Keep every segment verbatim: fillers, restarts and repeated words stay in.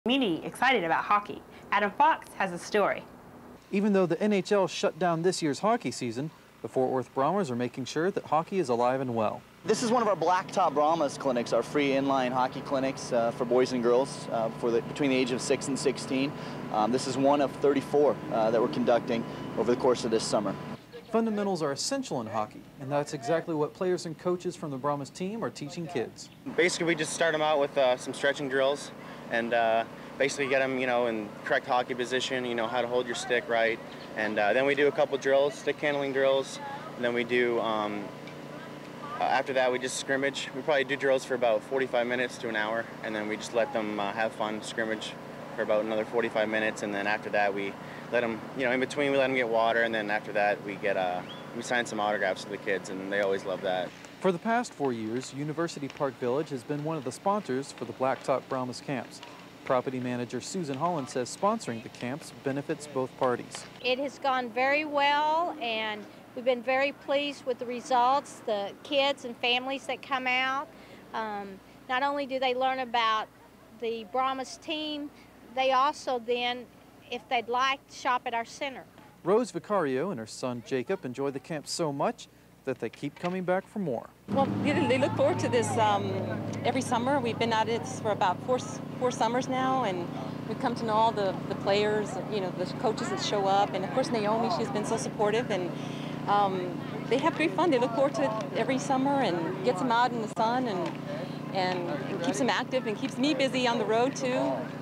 Community excited about hockey. Adam Fox has a story. Even though the N H L shut down this year's hockey season, the Fort Worth Brahmas are making sure that hockey is alive and well. This is one of our Blacktop Brahmas clinics, our free inline hockey clinics uh, for boys and girls uh, for the, between the age of six and sixteen. Um, this is one of thirty-four uh, that we're conducting over the course of this summer. Fundamentals are essential in hockey, and that's exactly what players and coaches from the Brahmas team are teaching kids. Basically, we just start them out with uh, some stretching drills and uh, basically get them, you know, in correct hockey position, you know, how to hold your stick right. And uh, then we do a couple drills, stick handling drills, and then we do, um, uh, after that, we just scrimmage. We probably do drills for about forty-five minutes to an hour, and then we just let them uh, have fun, scrimmage for about another forty-five minutes, and then after that, we let them, you know, in between we let them get water, and then after that, we get, uh, we sign some autographs to the kids, and they always love that. For the past four years, University Park Village has been one of the sponsors for the Blacktop Brahmas camps. Property manager Susan Holland says sponsoring the camps benefits both parties. It has gone very well, and we've been very pleased with the results, the kids and families that come out. Um, not only do they learn about the Brahmas team, they also then, if they'd like, shop at our center. Rose Vicario and her son Jacob enjoy the camp so much that they keep coming back for more. Well, they look forward to this um, every summer. We've been at it for about four, four summers now, and we've come to know all the, the players, you know, the coaches that show up, and of course Naomi, she's been so supportive, and um, they have great fun. They look forward to it every summer and gets them out in the sun and, and, and keeps them active and keeps me busy on the road too,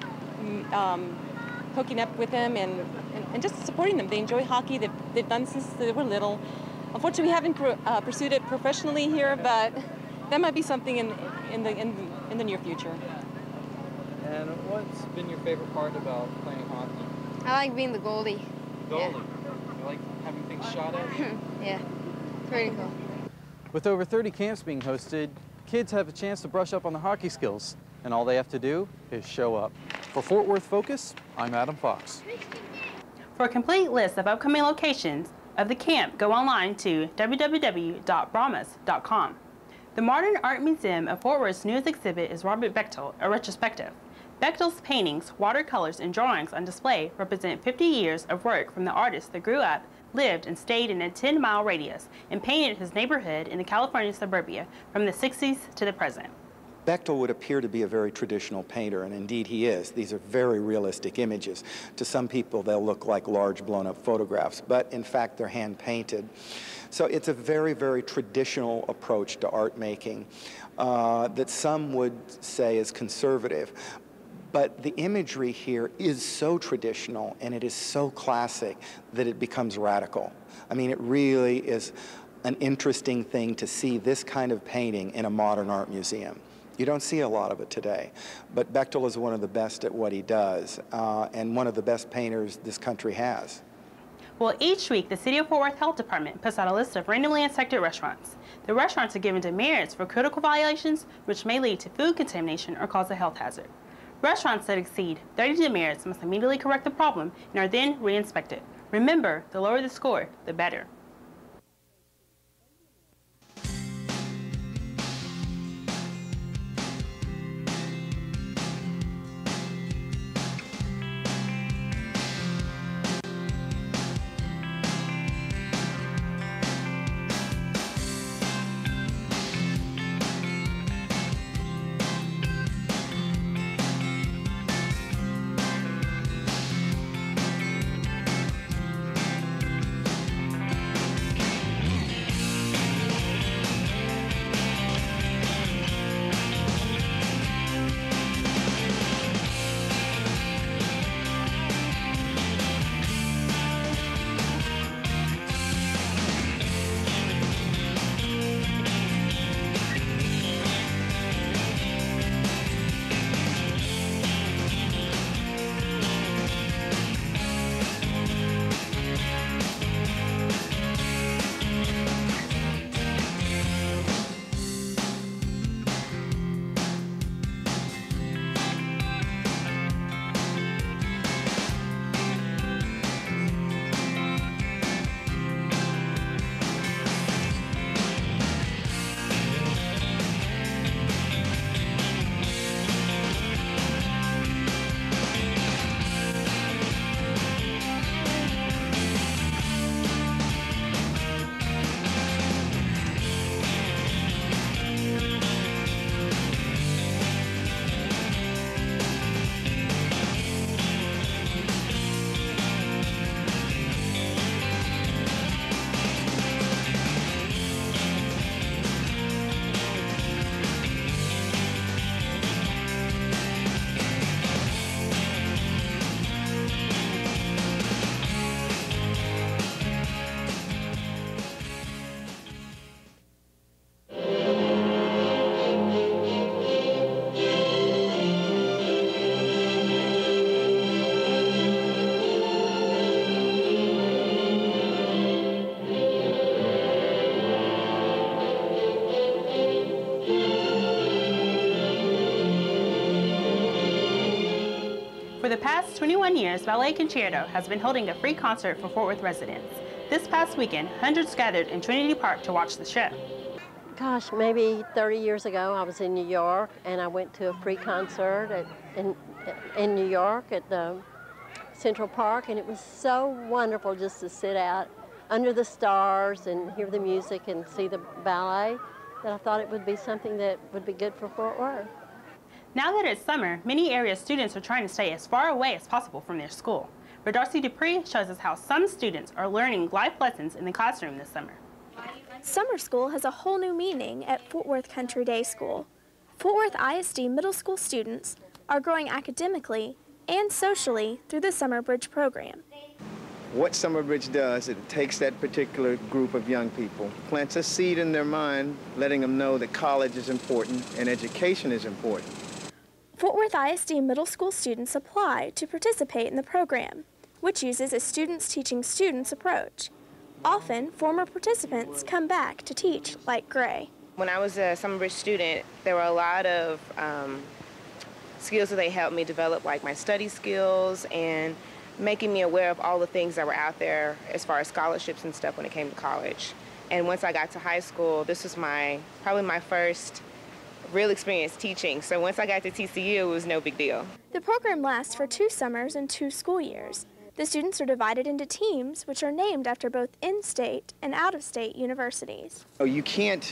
um, hooking up with them and, and, and just supporting them. They enjoy hockey. They've, they've done since they were little. Unfortunately, we haven't pr uh, pursued it professionally here, but that might be something in in the in, in the near future. And what's been your favorite part about playing hockey? I like being the goalie. Goalie. Yeah. You like having things shot at you? Yeah, pretty cool. With over thirty camps being hosted, kids have a chance to brush up on their hockey skills, and all they have to do is show up. For Fort Worth Focus, I'm Adam Fox. For a complete list of upcoming locations of the camp, go online to w w w dot brahmas dot com. The Modern Art Museum of Fort Worth's newest exhibit is Robert Bechtel, a retrospective. Bechtel's paintings, watercolors, and drawings on display represent fifty years of work from the artist that grew up, lived, and stayed in a ten mile radius and painted his neighborhood in the California suburbia from the sixties to the present. Bechtel would appear to be a very traditional painter, and indeed he is. These are very realistic images. To some people, they'll look like large blown-up photographs, but in fact, they're hand-painted. So it's a very, very traditional approach to art making uh, that some would say is conservative. But the imagery here is so traditional and it is so classic that it becomes radical. I mean, it really is an interesting thing to see this kind of painting in a modern art museum. You don't see a lot of it today, but Bechtel is one of the best at what he does, uh, and one of the best painters this country has. Well, each week, the City of Fort Worth Health Department puts out a list of randomly inspected restaurants. The restaurants are given demerits for critical violations, which may lead to food contamination or cause a health hazard. Restaurants that exceed thirty demerits must immediately correct the problem and are then re-inspected. Remember, the lower the score, the better. For the past twenty-one years, Ballet Concerto has been holding a free concert for Fort Worth residents. This past weekend, hundreds gathered in Trinity Park to watch the show. Gosh, maybe thirty years ago, I was in New York, and I went to a free concert at, in, in New York at the Central Park, and it was so wonderful just to sit out under the stars and hear the music and see the ballet, that I thought it would be something that would be good for Fort Worth. Now that it's summer, many area students are trying to stay as far away as possible from their school. But Darcy Dupree shows us how some students are learning life lessons in the classroom this summer. Summer school has a whole new meaning at Fort Worth Country Day School. Fort Worth I S D middle school students are growing academically and socially through the Summer Bridge program. What Summer Bridge does, it takes that particular group of young people, plants a seed in their mind, letting them know that college is important and education is important. Fort Worth I S D middle school students apply to participate in the program, which uses a students teaching students approach. Often, former participants come back to teach like Gray. When I was a Summer Bridge student, there were a lot of um, skills that they helped me develop, like my study skills and making me aware of all the things that were out there as far as scholarships and stuff when it came to college. And once I got to high school, this was my probably my first real experience teaching. So once I got to T C U, it was no big deal. The program lasts for two summers and two school years. The students are divided into teams, which are named after both in-state and out-of-state universities. Oh, you can't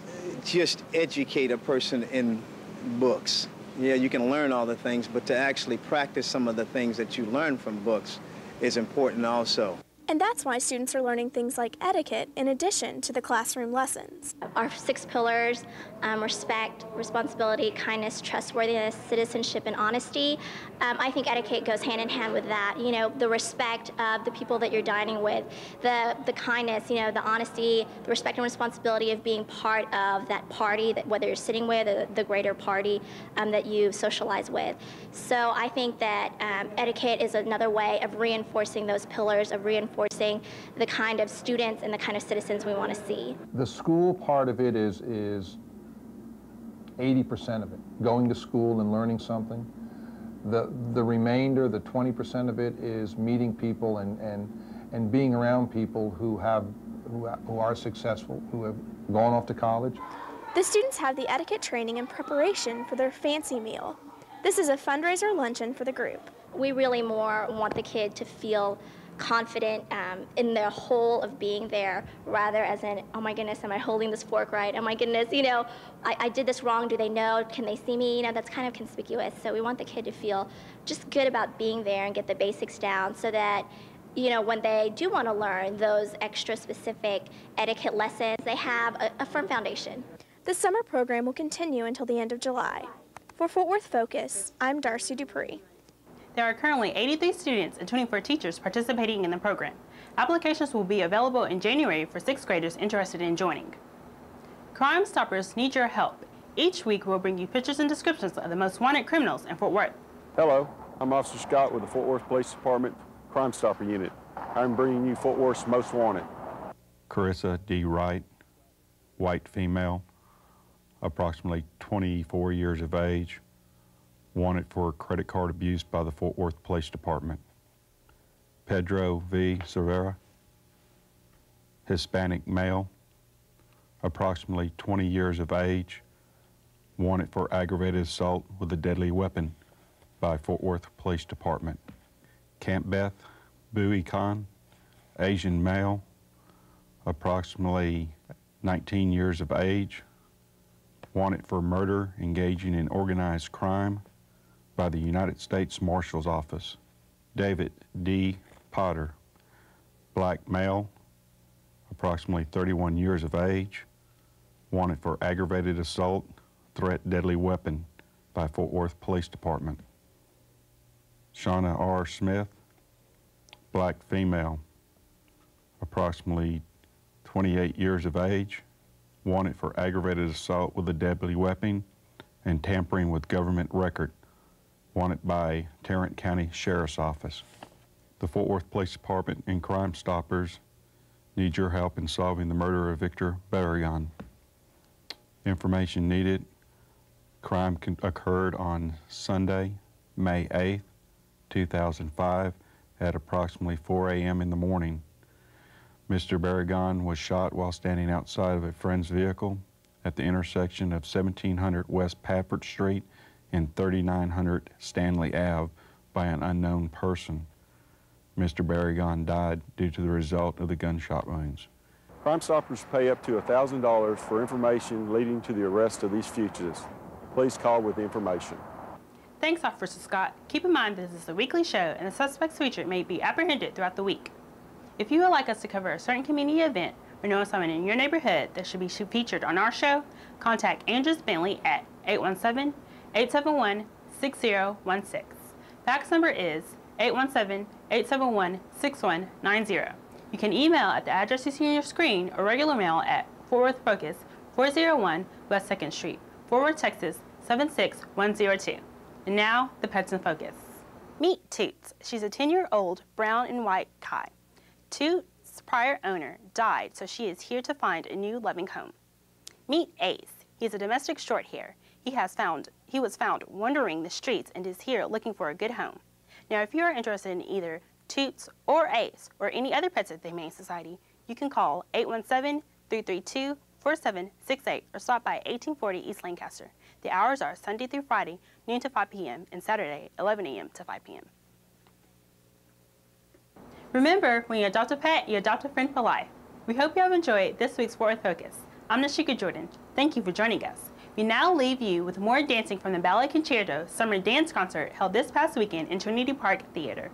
just educate a person in books. Yeah, you can learn all the things, but to actually practice some of the things that you learn from books is important also. And that's why students are learning things like etiquette in addition to the classroom lessons. Our six pillars, um, respect, responsibility, kindness, trustworthiness, citizenship, and honesty. Um, I think etiquette goes hand in hand with that. You know, the respect of the people that you're dining with, the, the kindness, you know, the honesty, the respect and responsibility of being part of that party, that whether you're sitting with or the greater party um, that you socialize with. So I think that um, etiquette is another way of reinforcing those pillars, of reinforcing the kind of students and the kind of citizens we want to see. The school part of it is is eighty percent of it, going to school and learning something. The the remainder, the twenty percent of it, is meeting people and and and being around people who have who, who are successful, who have gone off to college. The students have the etiquette training in preparation for their fancy meal. This is a fundraiser luncheon for the group. We really more want the kid to feel confident um, in the whole of being there, rather as in, oh my goodness, am I holding this fork right? Oh my goodness, you know, I, I did this wrong. Do they know? Can they see me? You know, that's kind of conspicuous. So we want the kid to feel just good about being there and get the basics down so that, you know, when they do want to learn those extra specific etiquette lessons, they have a, a firm foundation. The summer program will continue until the end of July. For Fort Worth Focus, I'm Darcy Dupree. There are currently eighty-three students and twenty-four teachers participating in the program. Applications will be available in January for sixth graders interested in joining. Crime Stoppers need your help. Each week we'll bring you pictures and descriptions of the most wanted criminals in Fort Worth. Hello, I'm Officer Scott with the Fort Worth Police Department Crime Stopper Unit. I'm bringing you Fort Worth's most wanted. Carissa D. Wright, white female, approximately twenty-four years of age, wanted for credit card abuse by the Fort Worth Police Department. Pedro V. Cervera, Hispanic male, approximately twenty years of age, wanted for aggravated assault with a deadly weapon by Fort Worth Police Department. Camp Beth Bowie Khan, Asian male, approximately nineteen years of age, wanted for murder engaging in organized crime by the United States Marshal's Office. David D. Potter, black male, approximately thirty-one years of age, wanted for aggravated assault, threat, deadly weapon by Fort Worth Police Department. Shauna R. Smith, black female, approximately twenty-eight years of age, wanted for aggravated assault with a deadly weapon and tampering with government record, wanted by Tarrant County Sheriff's Office. The Fort Worth Police Department and Crime Stoppers need your help in solving the murder of Victor Barrion. Information needed. Crime occurred on Sunday, May eighth two thousand five, at approximately four A M in the morning. Mister Barragan was shot while standing outside of a friend's vehicle at the intersection of seventeen hundred West Pappert Street and thirty-nine hundred Stanley Avenue by an unknown person. Mister Barragan died due to the result of the gunshot wounds. Crime Stoppers pay up to one thousand dollars for information leading to the arrest of these fugitives. Please call with the information. Thanks, Officer Scott. Keep in mind this is a weekly show and the suspects featured may be apprehended throughout the week. If you would like us to cover a certain community event or know someone in your neighborhood that should be featured on our show, contact Andrews Bentley at eight one seven, eight seven one, six zero one six. Fax number is eight one seven, eight seven one, six one nine zero. You can email at the address you see on your screen or regular mail at Fort Worth Focus, four oh one West second Street, Fort Worth, Texas seven six one zero two. And now, the pets in focus. Meet Toots. She's a ten-year-old brown and white Kai. Toots' prior owner died, so she is here to find a new loving home. Meet Ace. He is a domestic short hair. He has found he was found wandering the streets and is here looking for a good home. Now, if you are interested in either Toots or Ace or any other pets at the Humane Society, you can call eight one seven, three three two, four seven six eight or stop by eighteen forty East Lancaster. The hours are Sunday through Friday, noon to five P M and Saturday, eleven A M to five P M Remember, when you adopt a pet, you adopt a friend for life. We hope you have enjoyed this week's Fort Worth Focus. I'm Nashika Jordan. Thank you for joining us. We now leave you with more dancing from the Ballet Concerto Summer Dance Concert held this past weekend in Trinity Park Theater.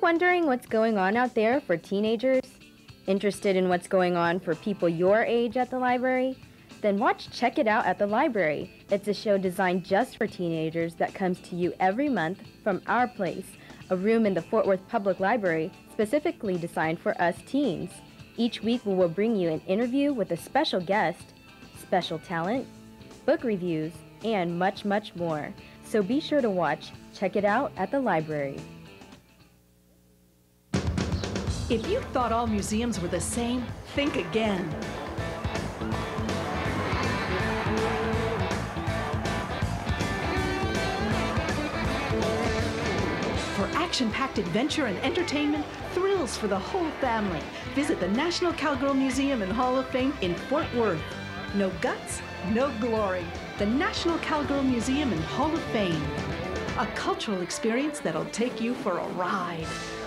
wondering what's going on out there for teenagers? Interested in what's going on for people your age at the library? Then watch Check It Out at the Library. It's a show designed just for teenagers that comes to you every month from Our Place, a room in the Fort Worth Public Library specifically designed for us teens. Each week we will bring you an interview with a special guest, special talent, book reviews, and much, much more. So be sure to watch Check It Out at the Library. If you thought all museums were the same, think again. For action-packed adventure and entertainment, thrills for the whole family, visit the National Cowgirl Museum and Hall of Fame in Fort Worth. No guts, no glory. The National Cowgirl Museum and Hall of Fame. A cultural experience that'll take you for a ride.